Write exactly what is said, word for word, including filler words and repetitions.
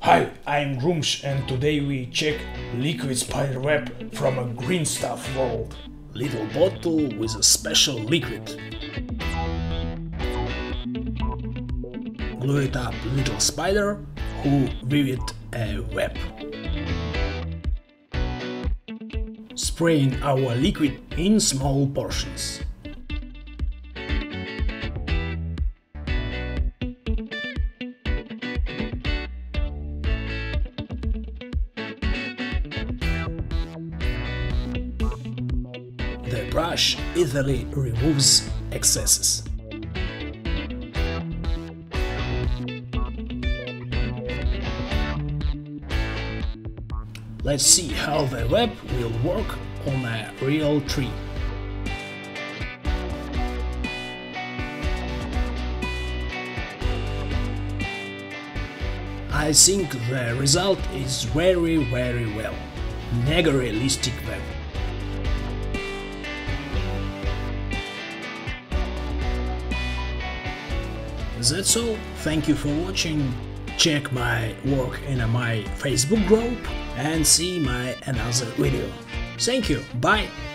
Hi, I'm Gruumsh and today we check liquid spider web from a green stuff world. Little bottle with a special liquid. Glue it up little spider who weave it a web. Spraying our liquid in small portions. The brush easily removes excesses. Let's see how the web will work on a real tree. I think the result is very very well. Mega realistic web. That's all, thank you for watching, check my work in my Facebook group and see my another video. Thank you, bye!